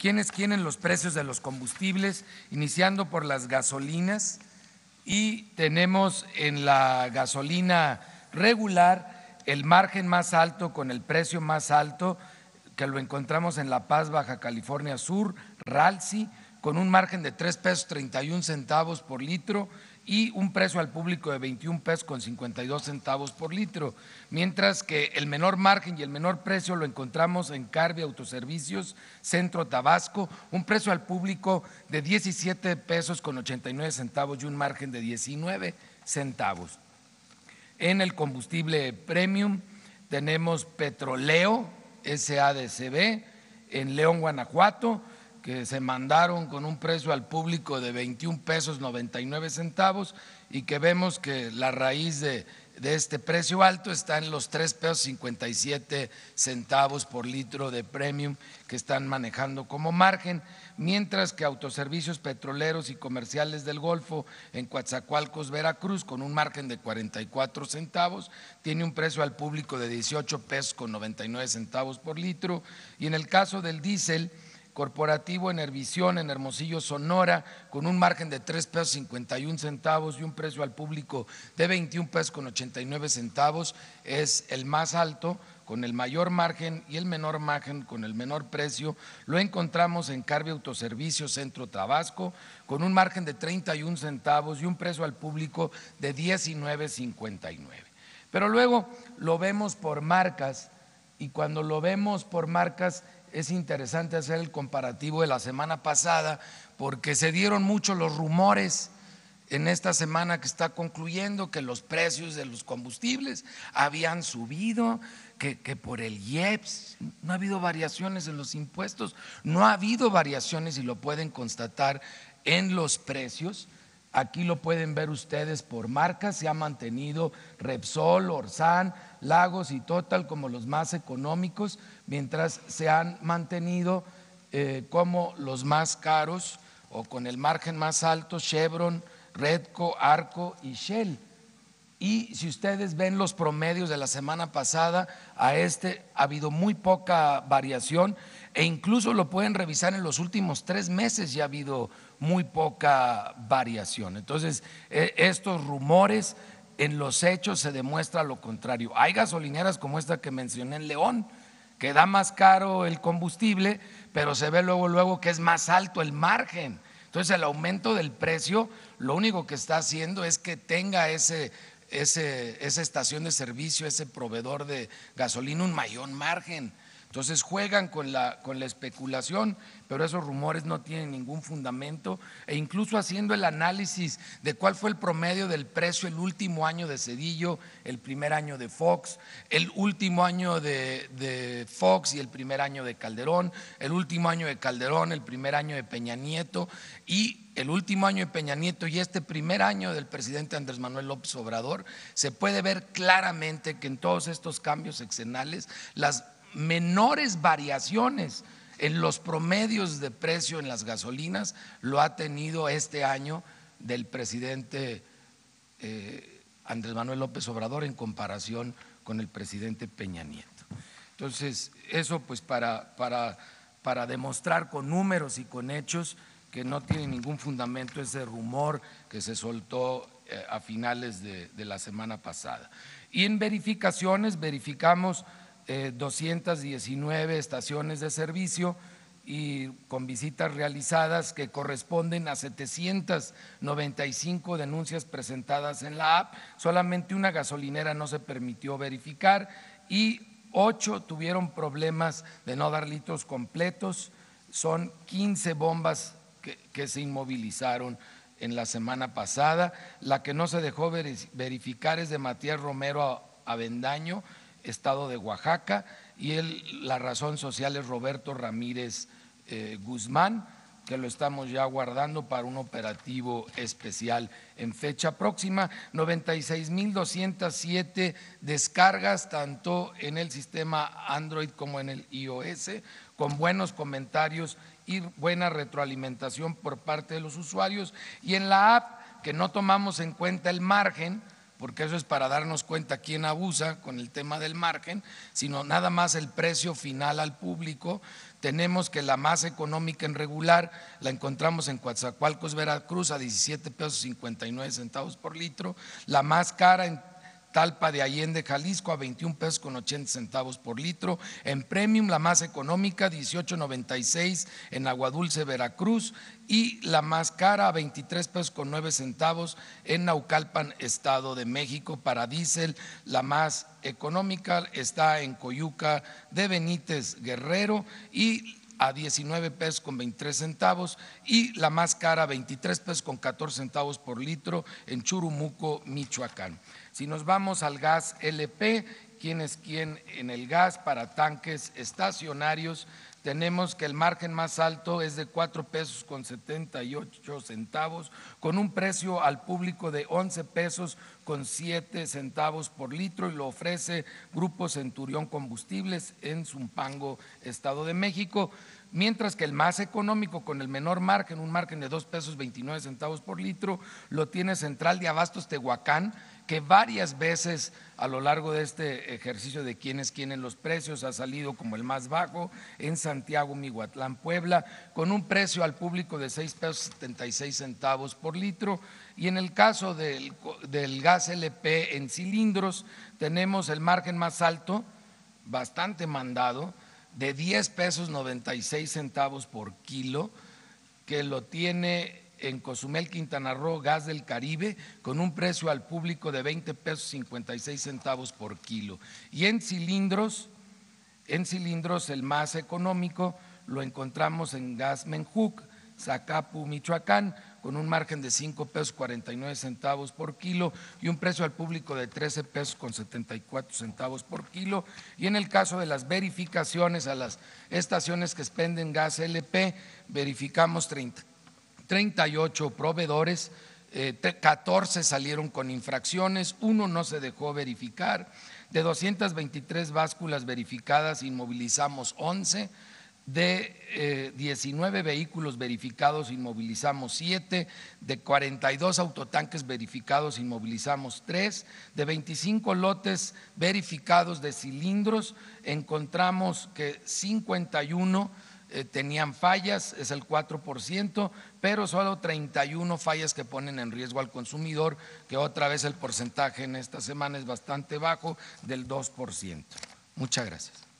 ¿Quiénes quieren los precios de los combustibles? Iniciando por las gasolinas, y tenemos en la gasolina regular el margen más alto con el precio más alto, que lo encontramos en La Paz, Baja California Sur, Ralsi, con un margen de 3 pesos 31 centavos por litro y un precio al público de 21 pesos con 52 centavos por litro, mientras que el menor margen y el menor precio lo encontramos en Carvi Autoservicios, Centro Tabasco, un precio al público de 17 pesos con 89 centavos y un margen de 19 centavos. En el combustible premium tenemos Petroleo SADCB en León, Guanajuato, que se mandaron con un precio al público de 21 pesos 99 centavos y que vemos que la raíz de este precio alto está en los 3 pesos 57 centavos por litro de premium que están manejando como margen, mientras que Autoservicios Petroleros y Comerciales del Golfo en Coatzacoalcos, Veracruz, con un margen de 44 centavos, tiene un precio al público de 18 pesos con 99 centavos por litro. Y en el caso del diésel corporativo, Enervisión en Hermosillo, Sonora, con un margen de 3 pesos 51 centavos y un precio al público de 21 pesos con 89 centavos, es el más alto, con el mayor margen, y el menor margen con el menor precio lo encontramos en Carvi Autoservicios, Centro Tabasco, con un margen de 31 centavos y un precio al público de 19.59. Pero luego lo vemos por marcas, y cuando lo vemos por marcas es interesante hacer el comparativo de la semana pasada, porque se dieron mucho los rumores en esta semana que está concluyendo, que los precios de los combustibles habían subido, que por el IEPS no ha habido variaciones en los impuestos, no ha habido variaciones y lo pueden constatar en los precios. Aquí lo pueden ver ustedes por marcas, se ha mantenido Repsol, Orsan, Lagos y Total como los más económicos, mientras se han mantenido como los más caros o con el margen más alto Chevron, Redco, Arco y Shell. Y si ustedes ven los promedios de la semana pasada a ha habido muy poca variación, e incluso lo pueden revisar en los últimos 3 meses, ya ha habido muy poca variación. Entonces, estos rumores en los hechos se demuestra lo contrario. Hay gasolineras como esta que mencioné en León, que da más caro el combustible, pero se ve luego que es más alto el margen. Entonces, el aumento del precio lo único que está haciendo es que tenga esa estación de servicio, ese proveedor de gasolina, un mayor margen. Entonces juegan con la especulación, pero esos rumores no tienen ningún fundamento, e incluso haciendo el análisis de cuál fue el promedio del precio el último año de Zedillo, el primer año de Fox, el último año de Fox y el primer año de Calderón, el último año de Calderón, el primer año de Peña Nieto, y el último año de Peña Nieto y este primer año del presidente Andrés Manuel López Obrador, se puede ver claramente que en todos estos cambios sexenales las menores variaciones en los promedios de precio en las gasolinas lo ha tenido este año del presidente Andrés Manuel López Obrador en comparación con el presidente Peña Nieto. Entonces, eso pues para demostrar con números y con hechos que no tiene ningún fundamento ese rumor que se soltó a finales de la semana pasada. Y en verificaciones verificamos 219 estaciones de servicio y con visitas realizadas que corresponden a 795 denuncias presentadas en la app. Solamente una gasolinera no se permitió verificar y 8 tuvieron problemas de no dar litros completos. Son 15 bombas que se inmovilizaron en la semana pasada. La que no se dejó verificar es de Matías Romero Avendaño, Estado de Oaxaca, y la razón social es Roberto Ramírez Guzmán, que lo estamos ya guardando para un operativo especial en fecha próxima. 96,207 descargas tanto en el sistema Android como en el iOS, con buenos comentarios y buena retroalimentación por parte de los usuarios. Y en la app, que no tomamos en cuenta el margen, porque eso es para darnos cuenta quién abusa con el tema del margen, sino nada más el precio final al público, tenemos que la más económica en regular la encontramos en Coatzacoalcos, Veracruz, a 17 pesos 59 centavos por litro, la más cara en Talpa de Allende, Jalisco, a 21 pesos con 80 centavos por litro. En Premium, la más económica, 18.96 en Aguadulce, Veracruz, y la más cara, a 23 pesos con 9 centavos en Naucalpan, Estado de México. Para diésel, la más económica está en Coyuca de Benítez, Guerrero, y a 19 pesos con 23 centavos, y la más cara, 23 pesos con 14 centavos por litro en Churumuco, Michoacán. Si nos vamos al gas LP, ¿quién es quién en el gas para tanques estacionarios? Tenemos que el margen más alto es de 4 pesos con 78 centavos, con un precio al público de 11 pesos con 7 centavos por litro, y lo ofrece Grupo Centurión Combustibles en Zumpango, Estado de México. Mientras que el más económico, con el menor margen, un margen de 2 pesos 29 centavos por litro, lo tiene Central de Abastos Tehuacán, que varias veces a lo largo de este ejercicio de quién es quién en los precios ha salido como el más bajo, en Santiago, Mihuatlán, Puebla, con un precio al público de 6 pesos 76 centavos por litro. Y en el caso del gas LP en cilindros, tenemos el margen más alto, bastante mandado, de 10 pesos 96 centavos por kilo, que lo tiene en Cozumel, Quintana Roo, Gas del Caribe, con un precio al público de 20 pesos 56 centavos por kilo. Y en cilindros el más económico lo encontramos en Gas Menjuc, Zacapu, Michoacán, con un margen de 5 pesos 49 centavos por kilo y un precio al público de 13 pesos con 74 centavos por kilo. Y en el caso de las verificaciones a las estaciones que expenden gas LP, verificamos 38 proveedores, 14 salieron con infracciones, 1 no se dejó verificar. De 223 básculas verificadas, inmovilizamos 11. De 19 vehículos verificados, inmovilizamos 7, de 42 autotanques verificados, inmovilizamos 3, de 25 lotes verificados de cilindros, encontramos que 51 tenían fallas, es el 4%, pero solo 31 fallas que ponen en riesgo al consumidor, que otra vez el porcentaje en esta semana es bastante bajo, del 2%. Muchas gracias.